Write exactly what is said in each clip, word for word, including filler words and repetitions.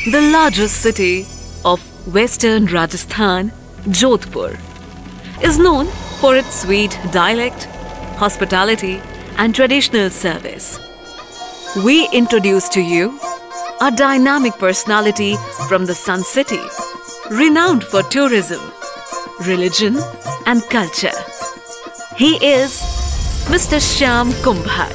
The largest city of western Rajasthan, Jodhpur, is known for its sweet dialect, hospitality and traditional service. We introduce to you a dynamic personality from the Sun City, renowned for tourism, religion and culture. He is Mister Shyam Kumbhat.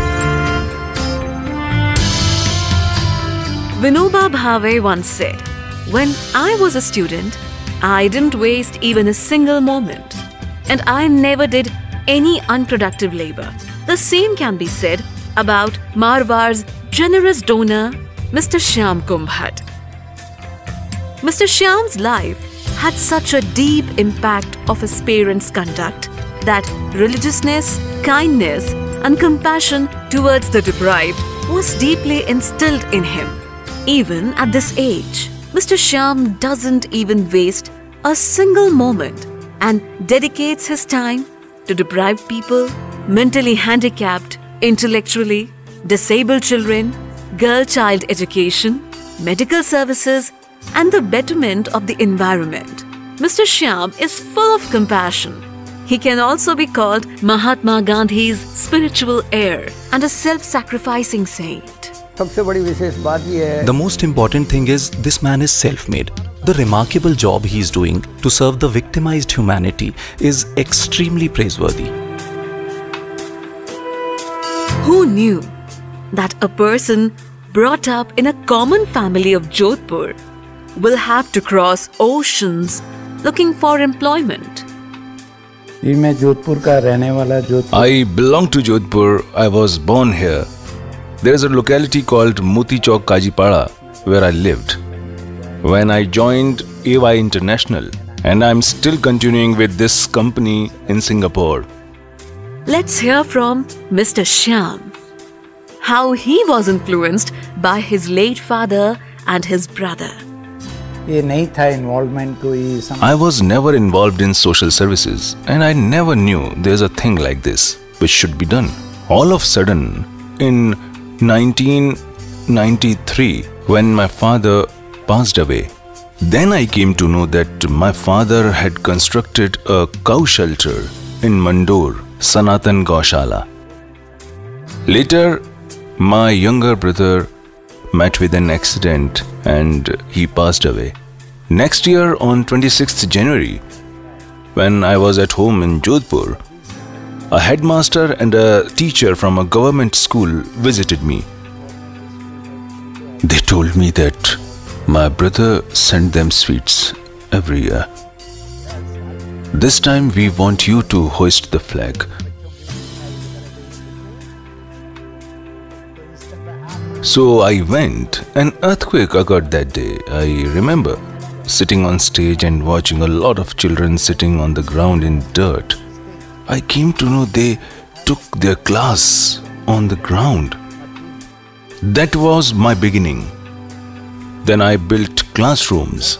Vinoba Bhave once said, "When I was a student, I didn't waste even a single moment, and I never did any unproductive labor." The same can be said about Marwar's generous donor, Mister Shyam Kumbhat. Mister Shyam's life had such a deep impact of his parents' conduct that religiousness, kindness, and compassion towards the deprived was deeply instilled in him. Even at this age, Mister Shyam doesn't even waste a single moment and dedicates his time to deprived people, mentally handicapped, intellectually disabled children, girl child education, medical services, and the betterment of the environment. Mister Shyam is full of compassion. He can also be called Mahatma Gandhi's spiritual heir and a self-sacrificing saint. The most important thing is this man is self-made. The remarkable job he is doing to serve the victimized humanity is extremely praiseworthy. Who knew that a person brought up in a common family of Jodhpur will have to cross oceans looking for employment? I belong to Jodhpur. I was born here. There is a locality called Moti Chowk Kajipara where I lived when I joined A Y International, and I'm still continuing with this company in Singapore. Let's hear from Mister Shyam, how he was influenced by his late father and his brother. I was never involved in social services, and I never knew there's a thing like this which should be done. All of a sudden, in nineteen ninety-three, when my father passed away, then I came to know that my father had constructed a cow shelter in Mandore, Sanatan Gaushala. Later, my younger brother met with an accident and he passed away. Next year, on twenty-sixth January, when I was at home in Jodhpur, a headmaster and a teacher from a government school visited me. They told me that my brother sent them sweets every year. This time we want you to hoist the flag. So I went. An earthquake occurred that day. I remember sitting on stage and watching a lot of children sitting on the ground in dirt. I came to know they took their class on the ground. That was my beginning. Then I built classrooms.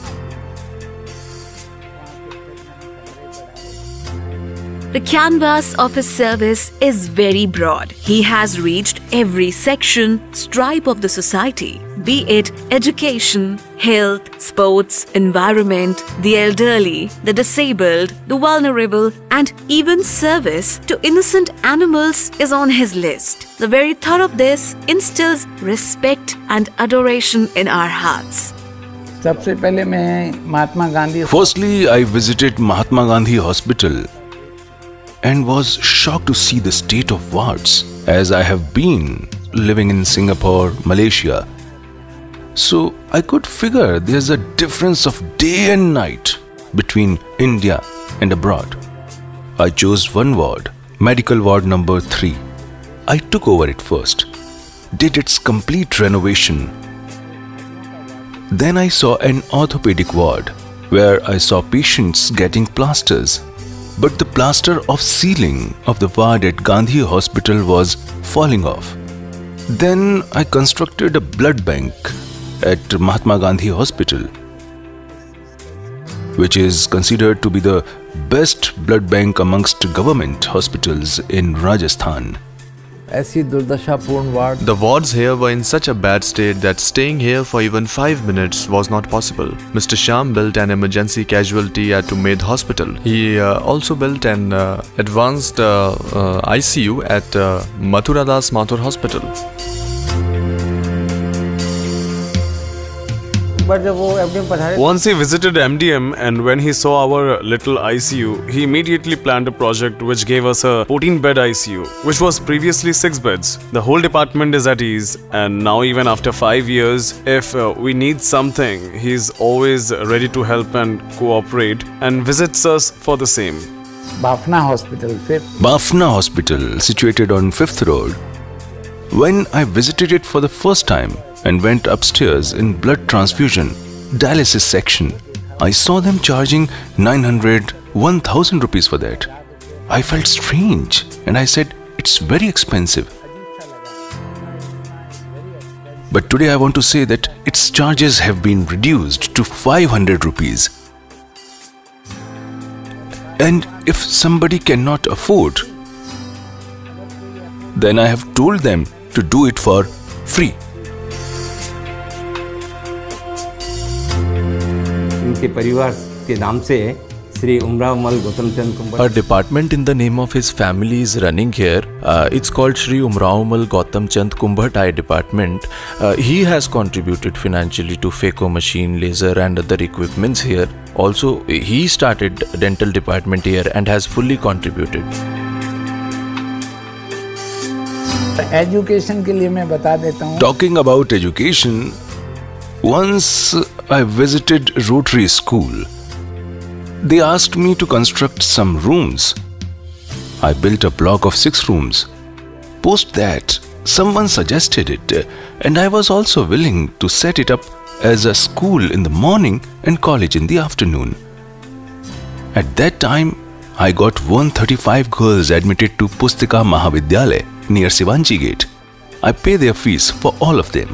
The canvas of his service is very broad. He has reached every section, stripe of the society, be it education, health, sports, environment, the elderly, the disabled, the vulnerable, and even service to innocent animals is on his list. The very thought of this instills respect and adoration in our hearts. Firstly, I visited Mahatma Gandhi Hospital and was shocked to see the state of wards, as I have been living in Singapore, Malaysia. So I could figure there's a difference of day and night between India and abroad. I chose one ward, medical ward number three. I took over it first, did its complete renovation. Then I saw an orthopedic ward where I saw patients getting plasters. But the plaster of ceiling of the ward at Gandhi Hospital was falling off. Then I constructed a blood bank at Mahatma Gandhi Hospital, which is considered to be the best blood bank amongst government hospitals in Rajasthan. ऐसी दुर्दशापूर्ण वार्ड. The wards here were in such a bad state that staying here for even five minutes was not possible. Mister Shyam built an emergency casualty at Umaid Hospital. He uh, also built an uh, advanced uh, uh, I C U at uh, Mathura Das Mathur Hospital. Once he visited M D M, and when he saw our little I C U, he immediately planned a project which gave us a fourteen bed I C U, which was previously six beds. The whole department is at ease, and now even after five years, if uh, we need something, he's always ready to help and cooperate, and visits us for the same. Bafna Hospital, fifth. Bafna Hospital, situated on fifth Road. When I visited it for the first time and went upstairs in blood transfusion, dialysis section, I saw them charging nine hundred, one thousand rupees for that. I felt strange and I said, it's very expensive. But today I want to say that its charges have been reduced to five hundred rupees. And if somebody cannot afford, then I have told them to do it for free. इनके परिवार के नाम से Shri Umraomal Gautam Chand Kumbhat. A department in the name of his family is running here. Uh, it's called Shri Umraomal Gautam Chand Kumbhat department. Uh, he has contributed financially to phaco machine, laser and other equipments here. Also, he started dental department here and has fully contributed. Education के लिए मैं बता देता हूँ. Talking about education, once I visited Rotary School. They asked me to construct some rooms. I built a block of six rooms. Post that, someone suggested it, and I was also willing to set it up as a school in the morning and college in the afternoon. At that time, I got one hundred thirty-five girls admitted to Pustika Mahavidyalaya near Sivanchi Gate. I pay their fees for all of them.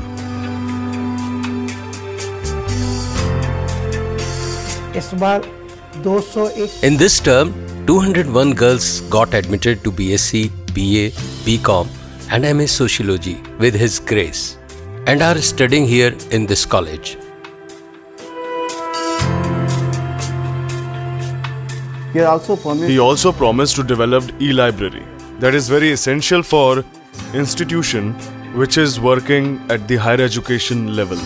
In this term, two hundred one girls got admitted to B S c, B A, B Com and M A Sociology with His grace and are studying here in this college. He also promised, he also promised to develop e-library that is very essential for institution which is working at the higher education level.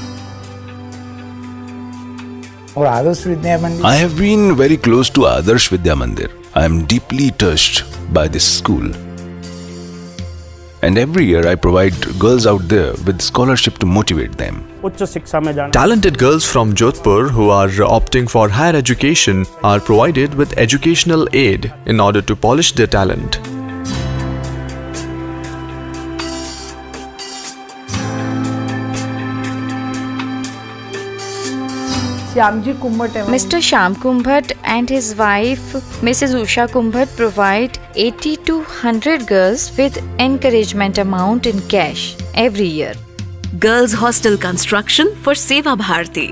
I have been very close to Adarsh Vidya Mandir. I am deeply touched by this school. And every year I provide girls out there with scholarship to motivate them. Talented girls from Jodhpur who are opting for higher education are provided with educational aid in order to polish their talent. Mister Shyam Kumbhat and his wife Missus Usha Kumbhat provide eighty to one hundred girls with encouragement amount in cash every year. Girls hostel construction for Seva Bharati.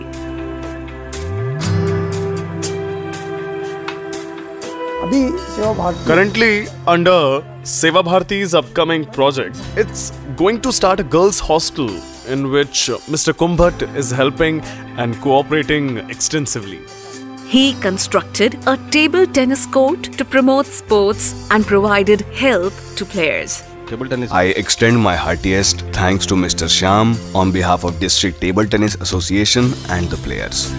Currently under Seva Bharati's upcoming project, it's going to start a girls hostel in which Mister Kumbhat is helping and cooperating extensively. He constructed a table tennis court to promote sports and provided help to players. I extend my heartiest thanks to Mister Shyam on behalf of District Table Tennis Association and the players.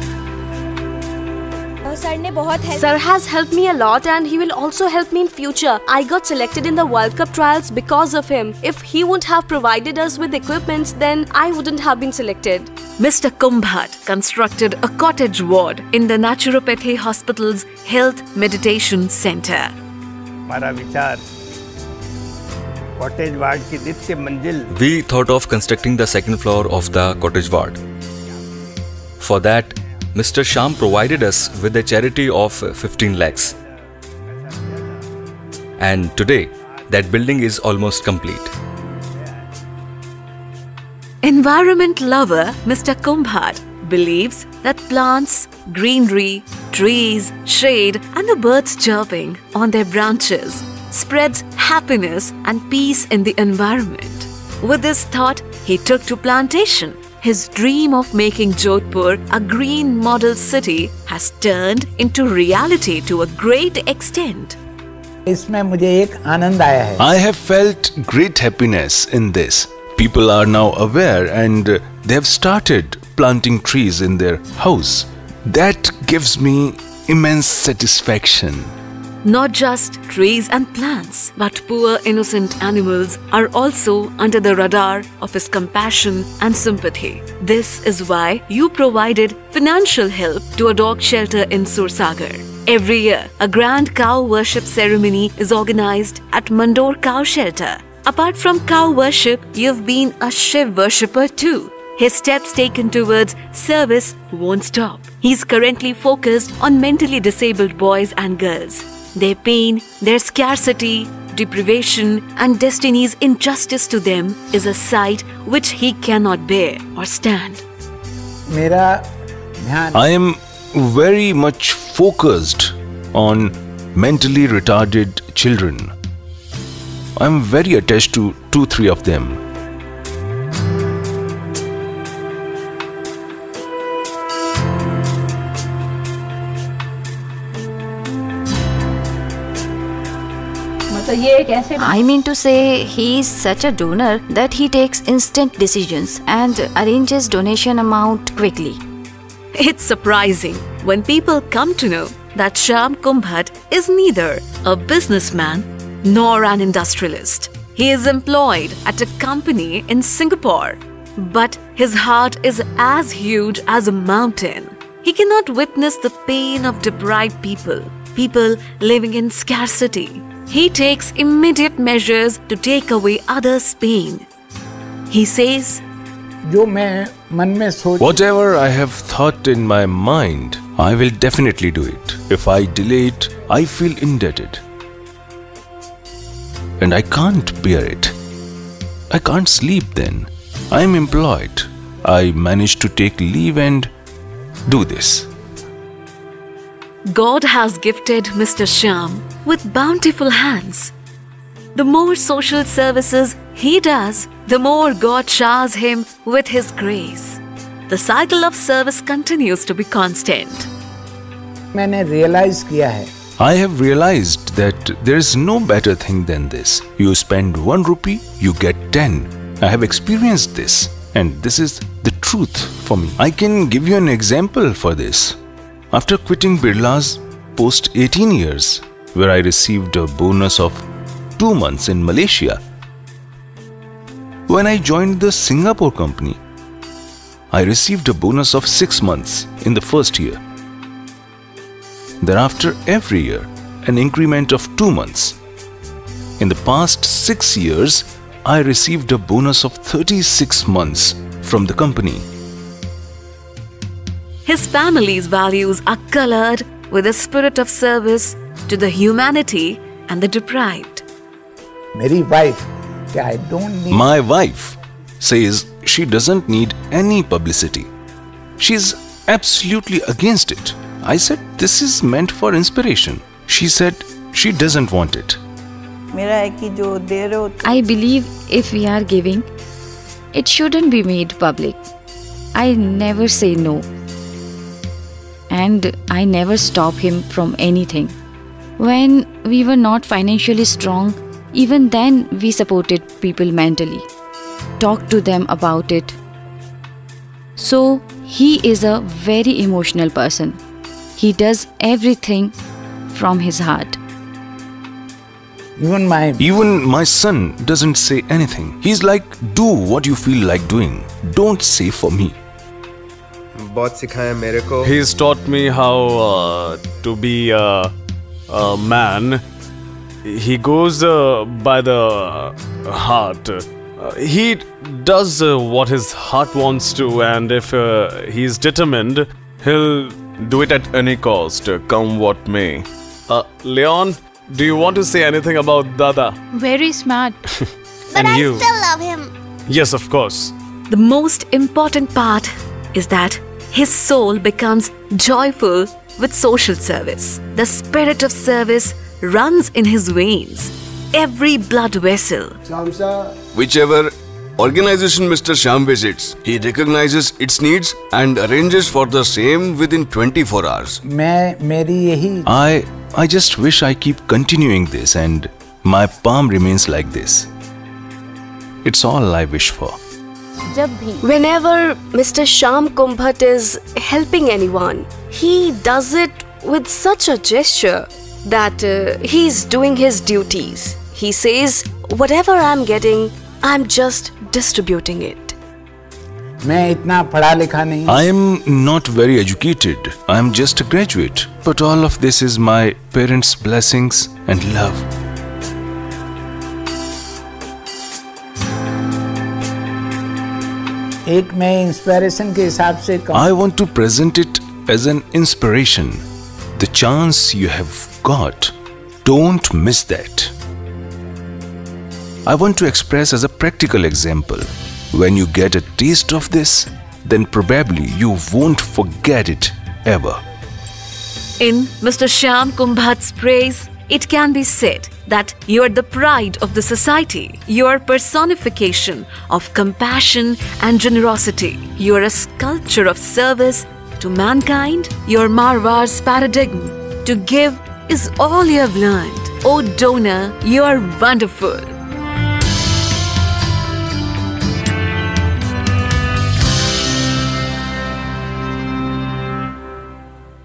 Sir has helped me a lot and he will also help me in future. I got selected in the World Cup trials because of him. If he wouldn't have provided us with equipments, then I wouldn't have been selected. Mister Kumbhat constructed a cottage ward in the Naturopathy Hospital's Health Meditation Center. We thought of constructing the second floor of the cottage ward. For that, Mister Shyam provided us with a charity of fifteen lakhs. And today, that building is almost complete. Environment lover Mister Kumbhat believes that plants, greenery, trees, shade and the birds chirping on their branches spreads happiness and peace in the environment. With this thought, he took to plantation. His dream of making Jodhpur a green model city has turned into reality to a great extent. इसमें मुझे एक आनंद आया है. I have felt great happiness in this. People are now aware and they have started planting trees in their house. That gives me immense satisfaction. Not just trees and plants, but poor innocent animals are also under the radar of his compassion and sympathy. This is why you provided financial help to a dog shelter in Sursagar. Every year, a grand cow worship ceremony is organized at Mandor Cow Shelter. Apart from cow worship, you've been a Shiv worshipper too. His steps taken towards service won't stop. He's currently focused on mentally disabled boys and girls. Their pain, their scarcity, deprivation and destiny's injustice to them is a sight which he cannot bear or stand. I am very much focused on mentally retarded children. I am very attached to two, three of them. I mean to say, he is such a donor that he takes instant decisions and arranges donation amount quickly. It's surprising when people come to know that Shyam Kumbhat is neither a businessman nor an industrialist. He is employed at a company in Singapore, but his heart is as huge as a mountain. He cannot witness the pain of deprived people, people living in scarcity. He takes immediate measures to take away others' pain. He says, whatever I have thought in my mind, I will definitely do it. If I delay it, I feel indebted. And I can't bear it. I can't sleep then. I am employed. I managed to take leave and do this. God has gifted Mister Shyam with bountiful hands. The more social services he does, the more God showers him with His grace. The cycle of service continues to be constant. मैंने realize किया है. I have realized that there is no better thing than this. You spend one rupee, you get ten. I have experienced this, and this is the truth for me. I can give you an example for this. After quitting Birla's post eighteen years, where I received a bonus of two months in Malaysia, when I joined the Singapore company, I received a bonus of six months in the first year. Thereafter, every year, an increment of two months. In the past six years, I received a bonus of thirty-six months from the company. His family's values are colored with a spirit of service to the humanity and the deprived. मेरी wife, I don't need. My wife says she doesn't need any publicity. She's absolutely against it. I said this is meant for inspiration. She said she doesn't want it. I believe if we are giving, it shouldn't be made public. I never say no. And I never stop him from anything. When we were not financially strong, even then we supported people mentally, talked to them about it. So he is a very emotional person. He does everything from his heart. Even my Even my son doesn't say anything. He's like, do what you feel like doing. Don't say for me. He's taught me how uh, to be uh, a man. He goes uh, by the heart. Uh, he does uh, what his heart wants to, and if uh, he's determined, he'll do it at any cost, uh, come what may. Uh, Leon, do you want to say anything about Dada? Very smart. But And I you? still love him. Yes, of course. The most important part is that his soul becomes joyful with social service. The spirit of service runs in his veins. every blood vessel. Whichever organization Mister Shyam visits, he recognizes its needs and arranges for the same within twenty-four hours. मैं मेरी यही I I just wish I keep continuing this and my palm remains like this. It's all I wish for. Whenever Mister Shyam Kumbhat is helping anyone, he does it with such a gesture that uh, he's doing his duties. He says, whatever I'm getting, I'm just distributing it. मैं इतना पढ़ा लिखा नहीं. I am not very educated. I am just a graduate. But all of this is my parents' blessings and love. एक मैं inspiration के हिसाब से कहूँ. I want to present it as an inspiration. The chance you have got, don't miss that. I want to express as a practical example. When you get a taste of this, then probably you won't forget it ever. In Mister Shyam Kumbhat's praise, it can be said that you are the pride of the society. You are personification of compassion and generosity. You are a sculpture of service to mankind. Your Marwar's paradigm to give is all you have learned. Oh donor, you are wonderful.